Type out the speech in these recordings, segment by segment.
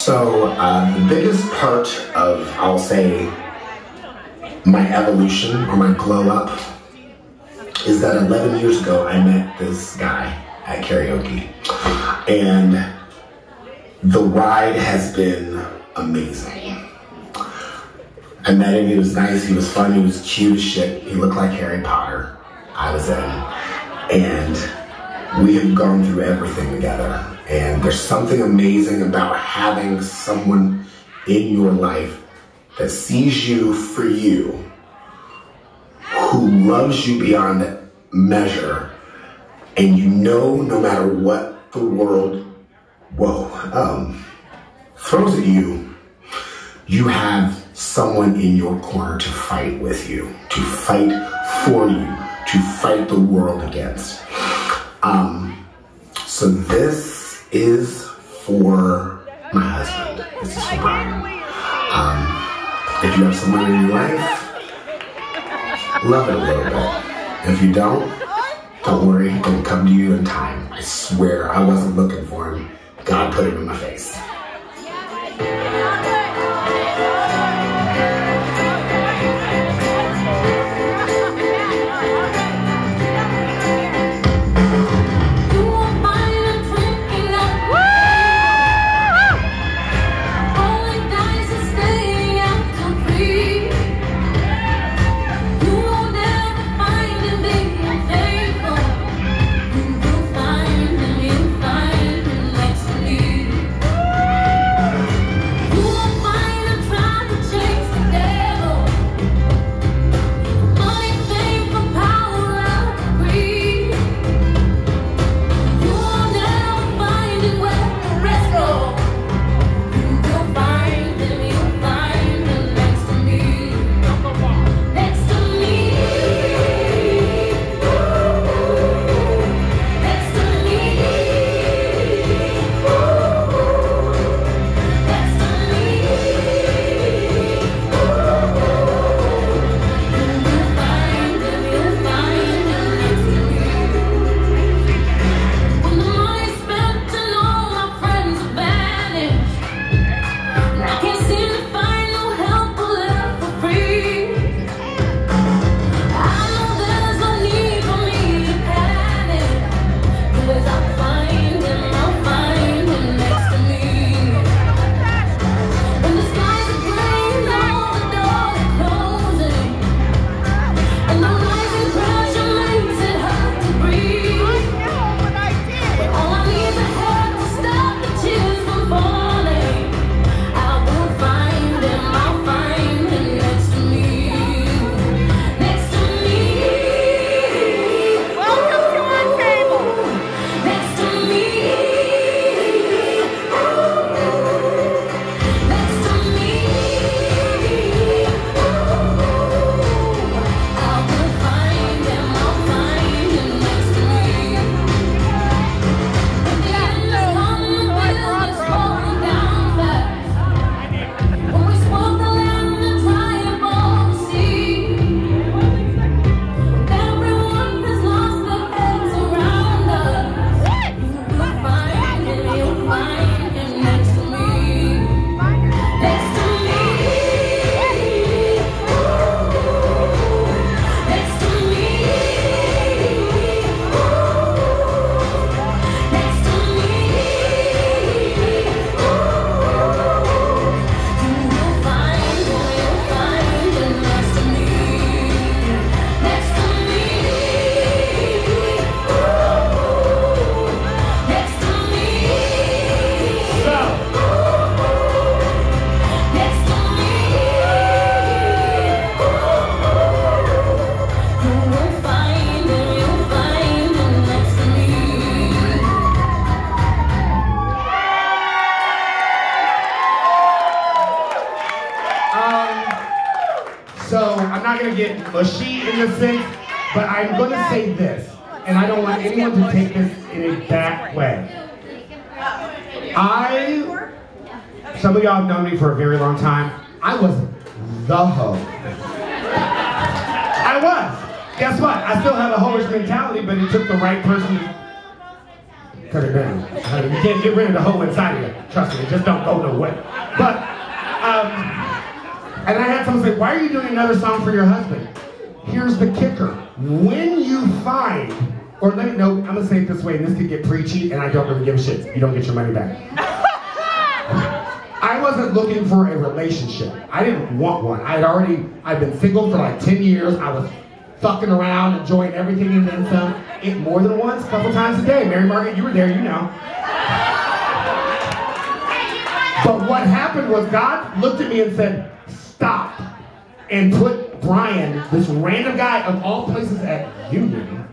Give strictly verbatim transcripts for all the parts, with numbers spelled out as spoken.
So uh, the biggest part of, I'll say, my evolution or my glow up is that eleven years ago I met this guy at karaoke, and the ride has been amazing. I met him, he was nice, he was fun, he was cute as shit, he looked like Harry Potter. I was in, and we have gone through everything together. And there's something amazing about having someone in your life that sees you for you, who loves you beyond measure, and you know no matter what the world, whoa, um, throws at you, you have someone in your corner to fight with you, to fight for you, to fight the world against. Um, so this is for my husband. This is for Brian. Um, if you have someone in your life, love it a little bit. If you don't, don't worry, it'll come to you in time. I swear, I wasn't looking for him. God put him in my face. Get mushy in the sense, but I'm going to say this, and I don't want anyone to take this in a bad way. I, some of y'all have known me for a very long time. I was the hoe. I was. Guess what? I still have a hoish mentality, but it took the right person to cut it down. You can't get rid of the hoe inside of you. Trust me, it just don't go no way. But, um, and I had someone say, why are you doing another song for your husband? Here's the kicker. When you find, or let me know, I'm gonna say it this way, and this could get preachy, and I don't really give a shit. You don't get your money back. I wasn't looking for a relationship. I didn't want one. I had already, I'd been single for like ten years. I was fucking around, enjoying everything and then some. Ate more than once, a couple times a day. Mary Margaret, you were there, you know. But what happened was God looked at me and said, stop. And put Brian, this random guy of all places at Union,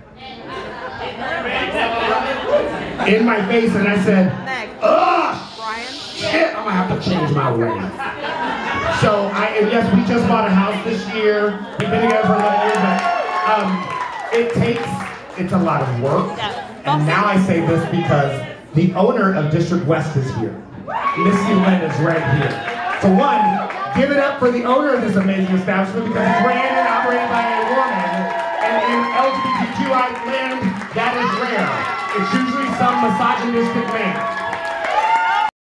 in my face, and I said, ugh, shit, I'm gonna have to change my ways. So, I, and yes, we just bought a house this year. We've been together for eleven years, but um, it takes, it's a lot of work. And now I say this because the owner of District West is here. Missy Lynn is right here. For one, give it up for the owner of this amazing establishment because it's ran and operated by a woman. And in L G B T Q I land, that is rare. It's usually some misogynistic man.